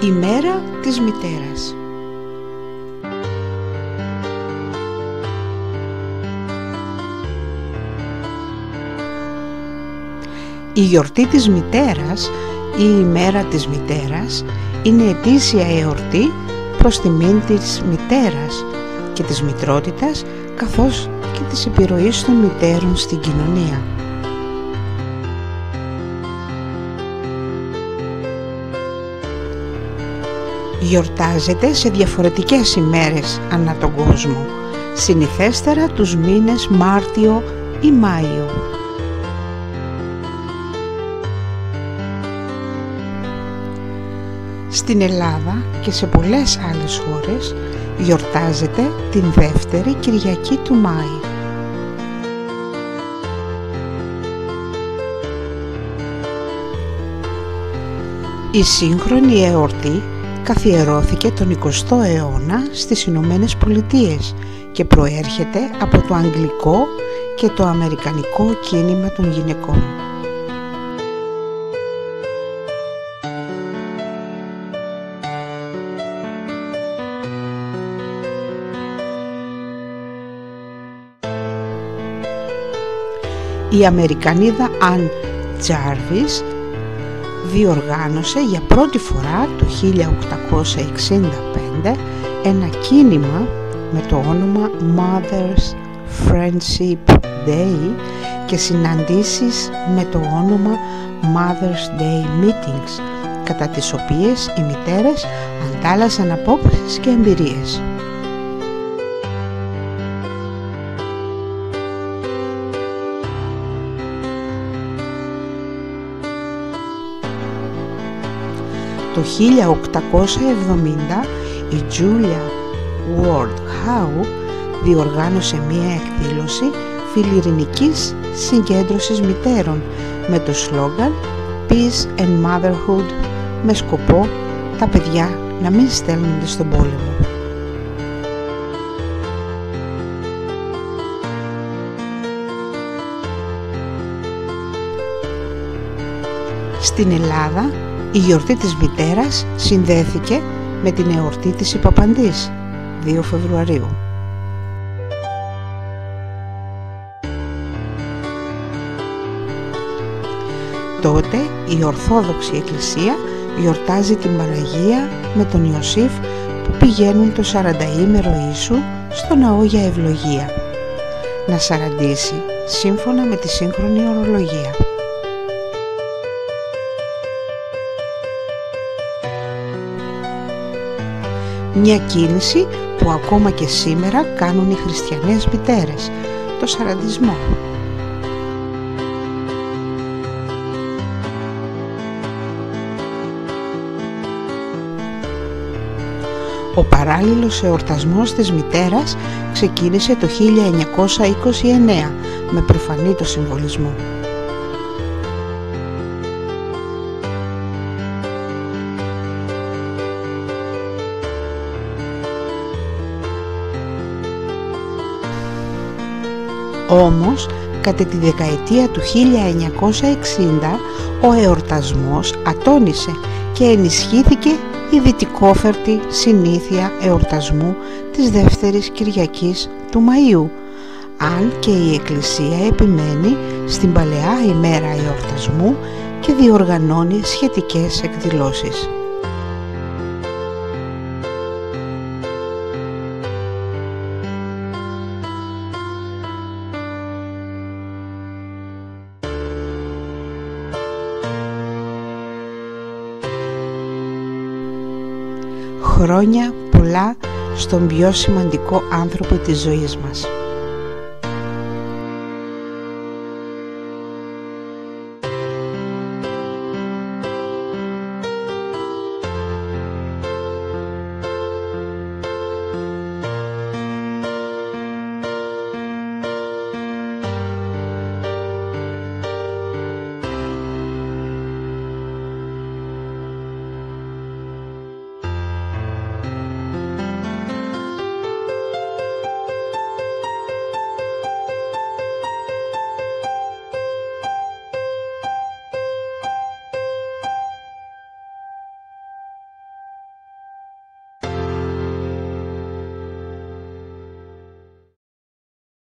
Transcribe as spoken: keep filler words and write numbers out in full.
Η μέρα της μητέρας. Η γιορτή της μητέρας ή η μέρα της μητέρας είναι ετήσια εορτή προς τιμήν της μητέρας και της μητρότητας, καθώς και της επιρροής των μητέρων στην κοινωνία. Γιορτάζεται σε διαφορετικές ημέρες ανά τον κόσμο, συνηθέστερα τους μήνες Μάρτιο ή Μάιο. Στην Ελλάδα και σε πολλές άλλες χώρες γιορτάζεται την δεύτερη Κυριακή του Μάη. Η σύγχρονη εορτή καθιερώθηκε τον εικοστό αιώνα στις Ηνωμένες Πολιτείες και προέρχεται από το αγγλικό και το αμερικανικό κίνημα των γυναικών. Η Αμερικανίδα Αν Τζάρβις διοργάνωσε για πρώτη φορά το χίλια οκτακόσια εξήντα πέντε ένα κίνημα με το όνομα Mother's Friendship Day και συναντήσεις με το όνομα Mother's Day Meetings, κατά τις οποίες οι μητέρες αντάλλασαν απόψεις και εμπειρίες. Το χίλια οκτακόσια εβδομήντα η Julia Ward Howe διοργάνωσε μία εκδήλωση φιλιρινικής συγκέντρωσης μητέρων με το σλόγγαν Peace and Motherhood, με σκοπό τα παιδιά να μην στέλνονται στον πόλεμο. Στην Ελλάδα η γιορτή της μητέρας συνδέθηκε με την εορτή της Ιππαπαντής, δύο Φεβρουαρίου. Τότε η Ορθόδοξη Εκκλησία γιορτάζει την Παναγία με τον Ιωσήφ που πηγαίνουν το σαρανταήμερο Ιησού στο ναό για ευλογία, να σαραντήσει σύμφωνα με τη σύγχρονη ορολογία. Μια κίνηση που ακόμα και σήμερα κάνουν οι χριστιανές μητέρες, το σαραντισμό. Ο παράλληλος εορτασμός της μητέρας ξεκίνησε το χίλια εννιακόσια είκοσι εννέα με προφανή το συμβολισμό. Όμως, κατά τη δεκαετία του χίλια εννιακόσια εξήντα, ο εορτασμός ατώνησε και ενισχύθηκε η δυτικόφερτη συνήθεια εορτασμού της δεύτερης Κυριακής του Μαΐου, αν και η Εκκλησία επιμένει στην παλαιά ημέρα εορτασμού και διοργανώνει σχετικές εκδηλώσεις. Χρόνια πολλά στον πιο σημαντικό άνθρωπο της ζωής μας.